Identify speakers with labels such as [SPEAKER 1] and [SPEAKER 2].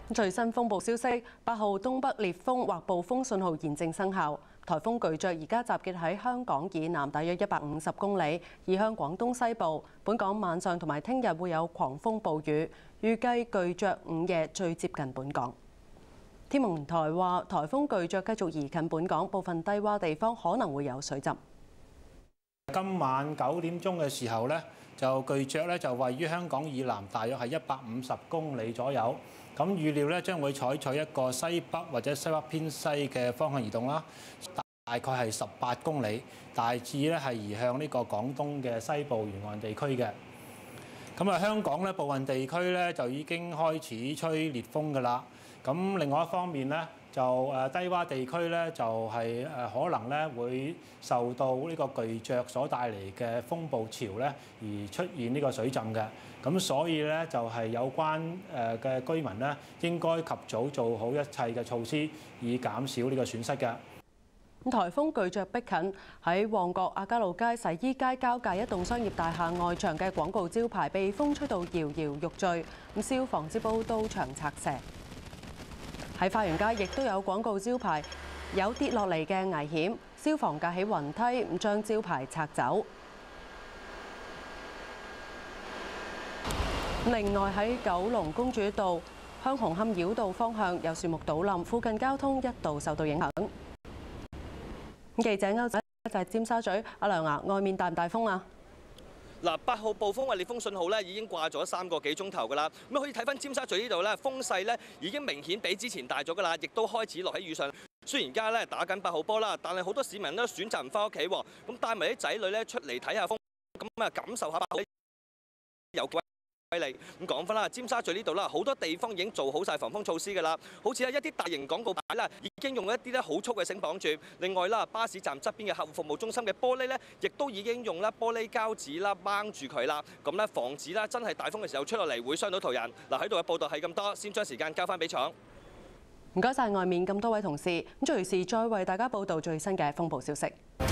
[SPEAKER 1] 最新風暴消息，8號東北烈風或暴風信號現正生效。颱風巨著而家集結喺香港以南大約150公里，移向廣東西部。本港晚上同埋聽日會有狂風暴雨，預計巨著午夜最接近本港。天文台話，颱風巨著繼續移近本港，部分低窪地方可能會有水浸。
[SPEAKER 2] 今晚9點鐘嘅時候咧，就巨著咧就位於香港以南大約係150公里左右。咁預料咧將會採取一個西北或者西北偏西嘅方向移動啦，大概係18公里，大致咧係移向呢個廣東嘅西部沿岸地區嘅。咁啊，香港咧部分地區咧就已經開始吹烈風㗎啦。咁另外一方面咧，就低窪地區咧就係可能咧會受到呢個巨著所帶嚟嘅風暴潮咧而出現呢個水浸嘅。咁所以咧就係有關嘅居民咧應該及早做好一切嘅措施，以減少呢個損失嘅。
[SPEAKER 1] 颱風巨著逼近，喺旺角亞皆老街洗衣街交界一棟商業大廈外牆嘅廣告招牌被風吹到搖搖欲墜，消防接報到場拆卸。喺花園街亦都有廣告招牌有跌落嚟嘅危險，消防架起雲梯將招牌拆走。另外喺九龍公主道向紅磡繞道方向有樹木倒冧，附近交通一度受到影響。記者歐仔就係尖沙咀，阿梁啊，外面大唔大風啊？
[SPEAKER 3] 嗱，8號暴風或烈風信號咧已經掛咗3個幾鐘頭㗎啦。咁可以睇翻尖沙咀呢度咧，風勢咧已經明顯比之前大咗㗎啦，亦都開始落喺雨上。雖然而家咧打緊8號波啦，但係好多市民都選擇唔翻屋企喎，咁帶埋啲仔女咧出嚟睇下風，咁啊感受下8號有威力。咁講翻啦，尖沙咀呢度啦，好多地方已經做好晒防風措施㗎啦。好似一啲大型廣告牌啦，已經用一啲咧好粗嘅繩綁住。另外啦，巴士站側邊嘅客戶服務中心嘅玻璃咧，亦都已經用啦玻璃膠紙啦掹住佢啦。咁咧防止啦真係大風嘅時候出落嚟會傷到途人。嗱，喺度嘅報道係咁多，先將時間交翻俾廠。
[SPEAKER 1] 唔該晒外面咁多位同事，咁隨時再為大家報道最新嘅風暴消息。